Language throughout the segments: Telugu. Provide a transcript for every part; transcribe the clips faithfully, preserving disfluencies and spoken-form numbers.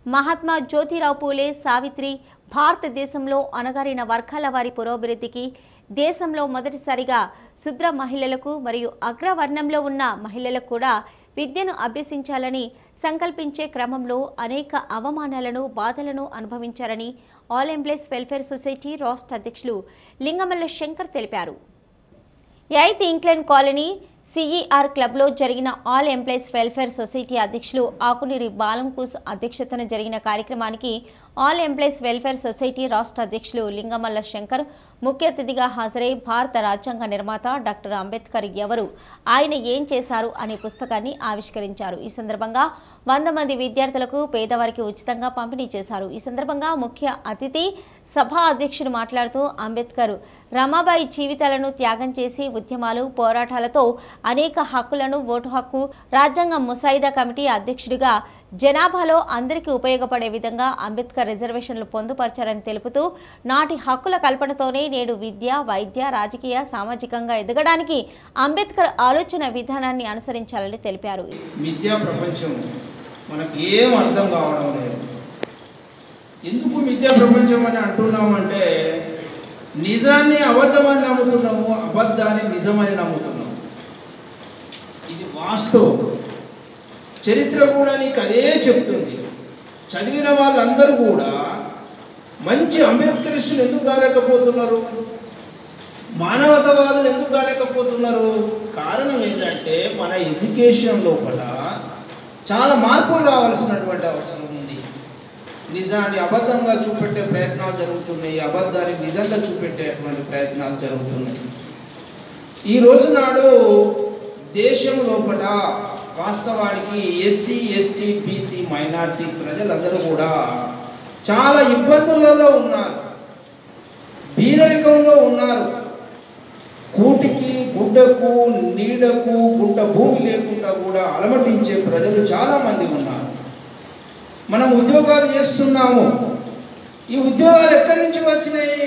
మహాత్మా జ్యోతిరావు పూలే, సావిత్రి భారతదేశంలో అణగారిన వర్గాల వారి పురోభివృద్ధికి, దేశంలో మొదటిసారిగా శూద్ర మహిళలకు మరియు అగ్రవర్ణంలో ఉన్న మహిళలకు కూడా విద్యను అభ్యసించాలని సంకల్పించే క్రమంలో అనేక అవమానాలను, బాధలను అనుభవించారని ఆల్ ఎంప్లాయీస్ వెల్ఫేర్ సొసైటీ రాష్ట్ర అధ్యక్షులు లింగమల్ల శంకర్ తెలిపారు. ఎయిత్ ఇంక్లైన్ కాలనీ సిఈఆర్ క్లబ్లో జరిగిన ఆల్ ఎంప్లాయీస్ వెల్ఫేర్ సొసైటీ అధ్యక్షులు ఆకునూరి బాలంకూస్ అధ్యక్షతన జరిగిన కార్యక్రమానికి ఆల్ ఎంప్లాయీస్ వెల్ఫేర్ సొసైటీ రాష్ట్ర అధ్యక్షులు లింగమల్ల శంకర్ ముఖ్య అతిథిగా హాజరై భారత రాజ్యాంగ నిర్మాత డాక్టర్ అంబేద్కర్ ఎవరు, ఆయన ఏం చేశారు అనే పుస్తకాన్ని ఆవిష్కరించారు. ఈ సందర్భంగా వంద మంది విద్యార్థులకు, పేదవారికి ఉచితంగా పంపిణీ చేశారు. ఈ సందర్భంగా ముఖ్య అతిథి సభా అధ్యక్షుడు మాట్లాడుతూ అంబేద్కర్ రమాబాయి జీవితాలను త్యాగం చేసి ఉద్యమాలు, పోరాటాలతో అనేక హక్కులను, ఓటు హక్కు, రాజ్యాంగ ముసాయిదా కమిటీ అధ్యక్షుడిగా జనాభాలో అందరికీ ఉపయోగపడే విధంగా అంబేద్కర్ రిజర్వేషన్లు పొందుపరిచారని తెలుపుతూ నాటి హక్కుల కల్పనతోనే నేడు విద్య, వైద్య, రాజకీయ, సామాజికంగా ఎదగడానికి అంబేద్కర్ ఆలోచన విధానాన్ని అనుసరించాలని తెలిపారు. విద్యా ప్రపంచం మనకు ఏం అర్థం కావడం లేదు. ఎందుకు విద్యా ప్రపంచం అని అంటున్నామంటే నిజాన్ని అబద్ధమని నమ్ముతున్నాము, అబద్ధాన్ని నిజమని నమ్ముతున్నాము. ఇది వాస్తవం. చరిత్ర కూడా నీకు అదే చెప్తుంది. చదివిన వాళ్ళందరూ కూడా మంచి అంబేద్కరిస్టులు ఎందుకు కాలేకపోతున్నారు, మానవతావాదులు ఎందుకు కాలేకపోతున్నారు? కారణం ఏంటంటే మన ఎడ్యుకేషన్ లోపల చాలా మార్పులు రావాల్సినటువంటి అవసరం ఉంది. నిజాన్ని అబద్ధంగా చూపెట్టే ప్రయత్నాలు జరుగుతున్నాయి, అబద్ధాన్ని నిజంగా చూపెట్టేటువంటి ప్రయత్నాలు జరుగుతున్నాయి. ఈ రోజు నాడు దేశం లోపల వాస్తవానికి ఎస్సీ, ఎస్టీ, బీసీ, మైనార్టీ ప్రజలందరూ కూడా చాలా ఇబ్బందులలో ఉన్నారు, బీదరికంలో ఉన్నారు. కూటికి, గుడ్డకు, నీడకు, గుంట భూమి లేకుండా కూడా అలమటించే ప్రజలు చాలామంది ఉన్నారు. మనం ఉద్యోగాలు చేస్తున్నాము. ఈ ఉద్యోగాలు ఎక్కడి నుంచి వచ్చినాయి?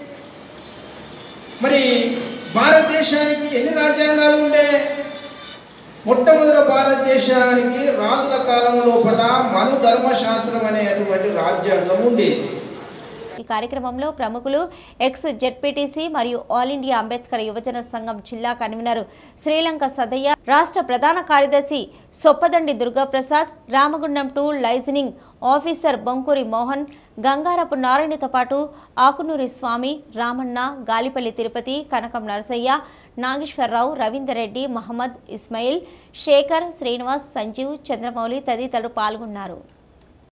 మరి భారతదేశానికి ఎన్ని రాజ్యాంగాలు ఉండే? మొట్టమొదటి భారతదేశానికి రాజుల కాలం లోపల మను ధర్మశాస్త్రం అనేటువంటి రాజ్యాంగం ఉండేది. ఈ కార్యక్రమంలో ప్రముఖులు, ఎక్స్ జెడ్పీటీసీ మరియు ఆల్ ఇండియా అంబేద్కర్ యువజన సంఘం జిల్లా కన్వీనర్ శ్రీలంక సదయ్య, రాష్ట్ర ప్రధాన కార్యదర్శి Soppadandi Durgaprasad, Ramagundam two liaisoning officer Bonkuri Mohan, Gangarapu నారాయణతో పాటు ఆకునూరి స్వామి, రామన్న, గాలిపల్లి తిరుపతి, కనకం నరసయ్య, నాగేశ్వరరావు, రవీందర్ రెడ్డి, మహమ్మద్ ఇస్మాయిల్, శేఖర్, శ్రీనివాస్, సంజీవ్, చంద్రమౌళి తదితరులు పాల్గొన్నారు.